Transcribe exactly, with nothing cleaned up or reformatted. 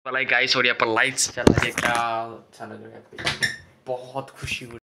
like guys और यहाँ पर लाइट्स चला के क्या अच्छा लग रहा है, बहुत खुशी हो